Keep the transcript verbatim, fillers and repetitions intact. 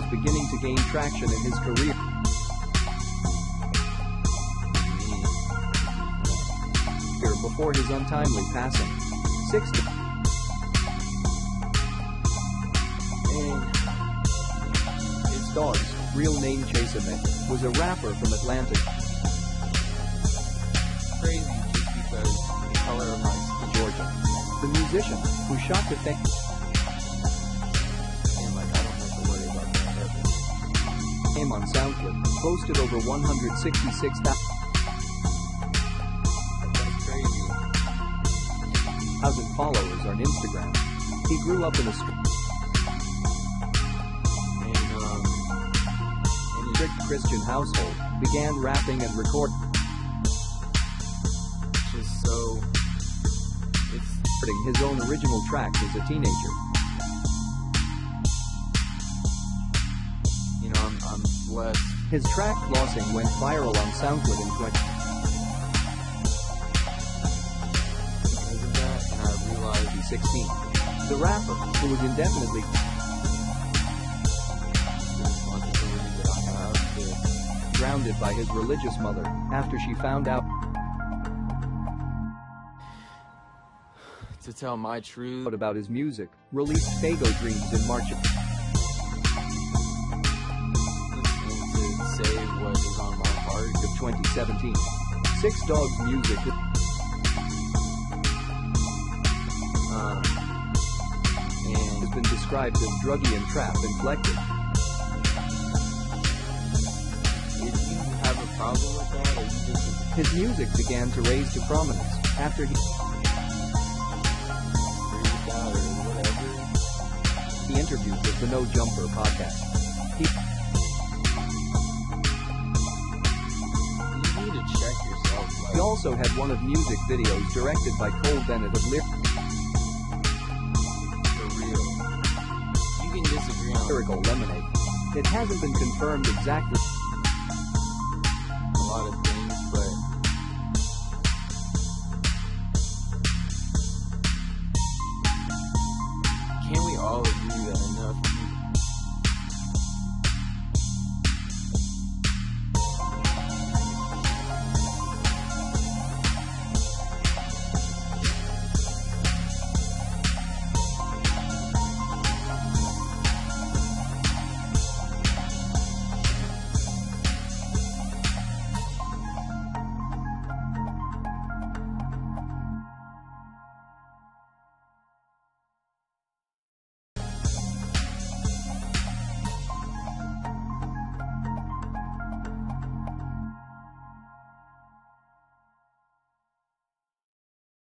beginning to gain traction in his career. Before his untimely passing. Six. And his dog's real name, Bennett, was a rapper from Atlanta. Crazy just because the color of my skin. Georgia. The musician who shot the fame. And like, I don't have to worry about that. Name on SoundCloud posted over one hundred sixty-six thousand. Thousand followers on Instagram. He grew up in a strict and, um, strict Christian household, began rapping and recording. Just so it's recording his own original tracks as a teenager. You know, I'm, I'm blessed. His track Flossing went viral on SoundCloud in twenty. sixteen. The rapper, who was indefinitely grounded by his religious mother after she found out to tell my truth about his music, released Faygo Dreams in March. And to say what is on my heart of twenty seventeen. Six Dogs Music. Um, and has been described as druggy and trap inflected. Did you have a problem with that, or you just... His music began to raise to prominence after he freaked out or whatever? He interviewed with the No Jumper podcast. He, you need to check yourself. Like, he also had one of music videos directed by Bennett of Lyric. Disagree on Lyrical Lemonade. It hasn't been confirmed exactly a lot of things, but can't we all agree that enough